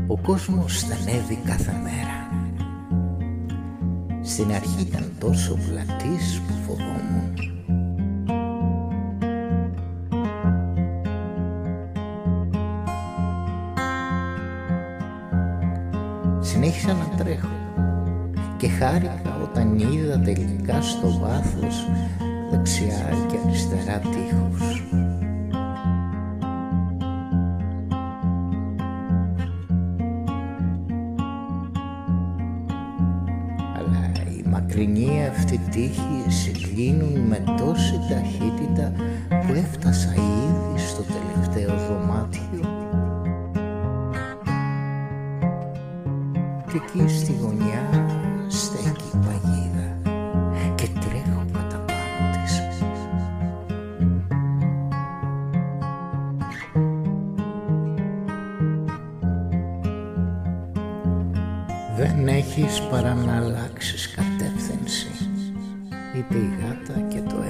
Ο κόσμος στενεύει κάθε μέρα. Στην αρχή ήταν τόσο πλατής που φοβόμουν. Συνέχισα να τρέχω και χάρηκα όταν είδα τελικά στο βάθος δεξιά και αριστερά τείχους. Αλλά οι μακρινοί αυτοί τείχοι συγκλίνουν με τόση ταχύτητα που έφτασα ήδη στο τελευταίο δωμάτιο. Και εκεί στη γωνιά στέκει η παγίδα και τρέχω κατά πάνω της. «Δεν έχεις παρά να αλλάξεις κατεύθυνση», είπε η γάτα και το